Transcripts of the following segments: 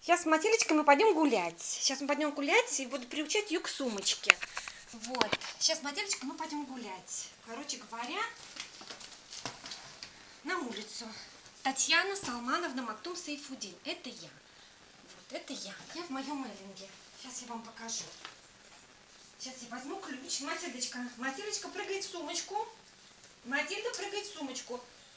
Сейчас с Матилечкой мы пойдем гулять. Сейчас мы пойдем гулять и буду приучать ее к сумочке. Вот. Сейчас с Матилечкой мы пойдем гулять. Короче говоря, на улицу. Татьяна Салмановна Мактум Сейфудин. Это я. Вот, это я. Я в моем эллинге. Сейчас я вам покажу. Сейчас я возьму ключ. Матильдочка. Матильдочка прыгает в сумочку. Матильда прыгает в сумочку.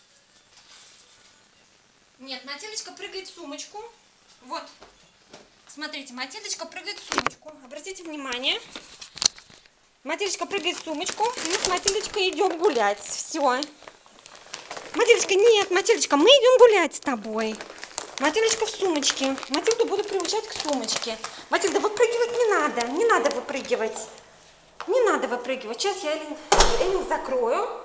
Нет, Матильдочка прыгает в сумочку. Вот. Смотрите, Матильдочка прыгает в сумочку. Обратите внимание. Матильдочка прыгает в сумочку. И мы с Матильдочкой идем гулять. Все. Матильдочка, нет, Матильдочка, мы идем гулять с тобой. Матильдочка в сумочке. Матильду буду приучать к сумочке. Матильда, выпрыгивать не надо. Не надо выпрыгивать. Не надо выпрыгивать. Сейчас я эллинг закрою.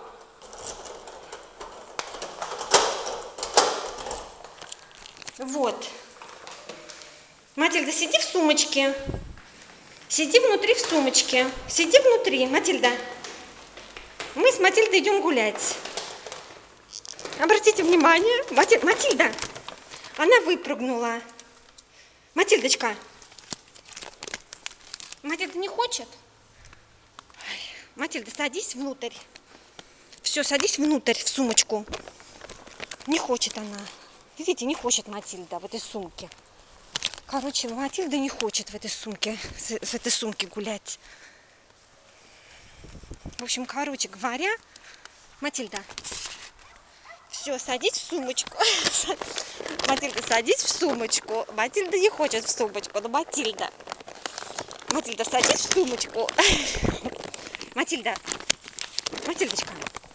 Вот. Матильда, сиди в сумочке. Сиди внутри в сумочке. Сиди внутри, Матильда. Мы с Матильдой идем гулять. Обратите внимание. Матильда. Она выпрыгнула. Матильдочка. Матильда не хочет? Матильда, садись внутрь. Все, садись внутрь, в сумочку. Не хочет она. Видите, не хочет Матильда в этой сумке. Короче, Матильда не хочет в этой сумке гулять. В общем, короче говоря, Матильда, все, садись в сумочку. Матильда, садись в сумочку. Матильда не хочет в сумочку, но Матильда, садись в сумочку. Матильда, Матильдочка,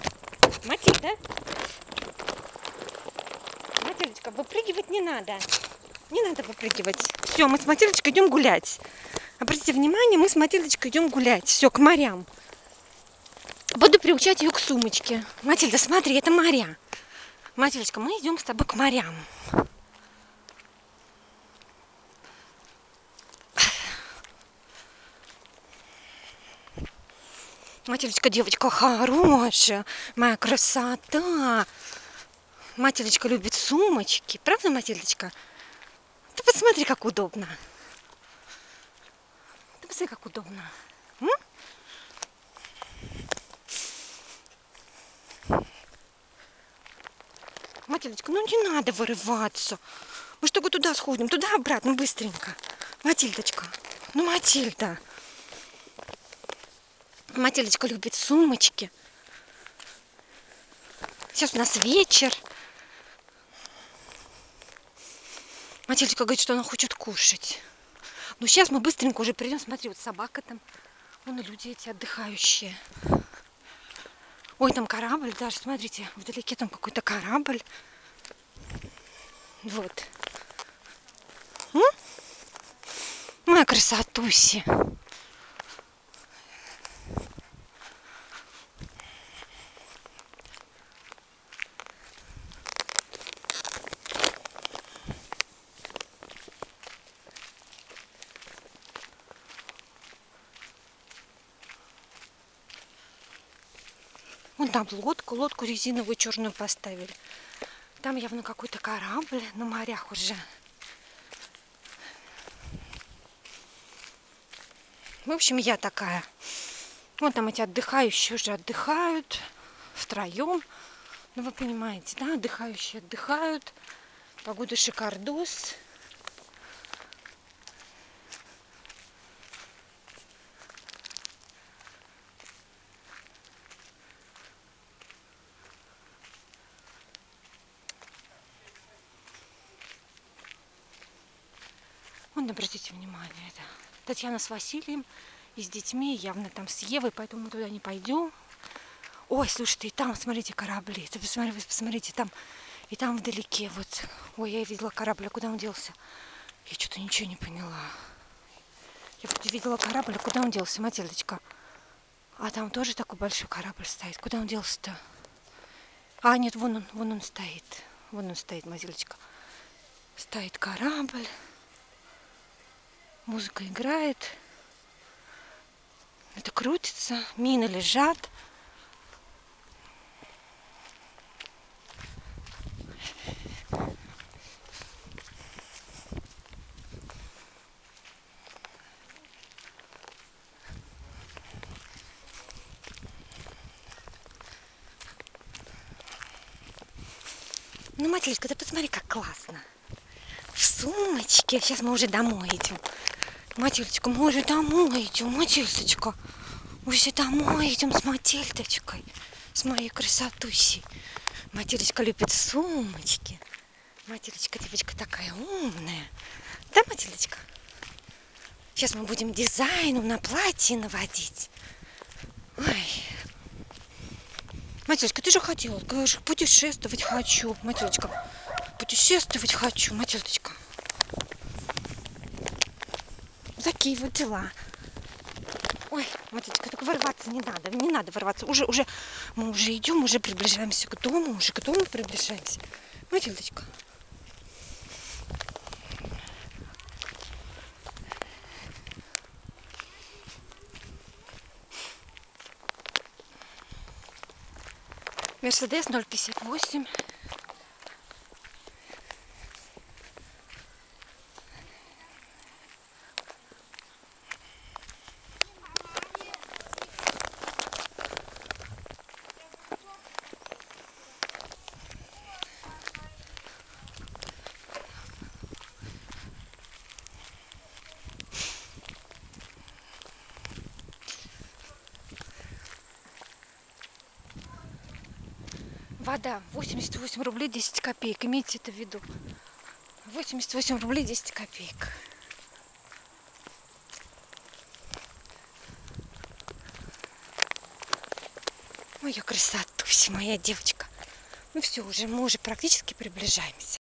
Матильдочка, выпрыгивать не надо. Не надо выпрыгивать. Все, мы с Матильдочкой идем гулять. Обратите внимание, мы с Матильдочкой идем гулять. Все, к морям. Буду приучать ее к сумочке. Матильда, смотри, это моря. Матильдочка, мы идем с тобой к морям. Матильдочка, девочка хорошая. Моя красота. Матильдочка любит сумочки. Правда, Матильдочка? Ты посмотри, как удобно. Ты посмотри, как удобно. Матильдочка, ну не надо вырываться. Мы что, туда сходим, туда-обратно, быстренько. Матильдочка, ну Матильда. Матильдочка любит сумочки. Сейчас у нас вечер. Матильдочка говорит, что она хочет кушать. Ну сейчас мы быстренько уже придем. Смотри, вот собака там. Вон и люди эти отдыхающие. Ой, там корабль даже, смотрите, вдалеке там какой-то корабль. Вот. Моя красотуси. Вон там лодку резиновую черную поставили. Там явно какой-то корабль на морях уже. В общем, я такая. Вон там эти отдыхающие уже отдыхают втроем. Ну, вы понимаете, да? Отдыхающие отдыхают. Погода шикардос. Вон, обратите внимание, это Татьяна с Василием и с детьми, явно там с Евой, поэтому мы туда не пойдем. Ой, слушайте, и там, смотрите, корабли. Вы посмотрите, там, и там вдалеке, вот. Ой, я видела корабль, а куда он делся? Я что-то ничего не поняла. Я вроде видела корабль, а куда он делся, Матильдочка? А там тоже такой большой корабль стоит. Куда он делся-то? А, нет, вон он стоит. Вон он стоит, Матильдочка. Стоит корабль. Музыка играет. Это крутится. Мины лежат. Ну, Матильчка, ты посмотри, как классно. В сумочке. Сейчас мы уже домой идем. Матильчка, мы уже домой идем, Матильдочка. Уже домой идем с Матильдочкой. С моей красотусей. Матильдочка любит сумочки. Матильдочка, девочка такая умная. Да, Матильдочка? Сейчас мы будем дизайном на платье наводить. Ой. Матильдочка, ты же хотела, говоришь, путешествовать хочу. Матильдочка, путешествовать хочу, Матильдочка. Такие вот дела. Ой, Матильдочка, только вырваться не надо. Не надо вырваться. Мы уже идем, уже приближаемся к дому. Уже к дому приближаемся. Матильдочка. Мерседес 058. Вода 88 рублей 10 копеек. Имейте это в виду. 88 рублей 10 копеек. Моя красотуся, моя девочка. Ну все, мы уже практически приближаемся.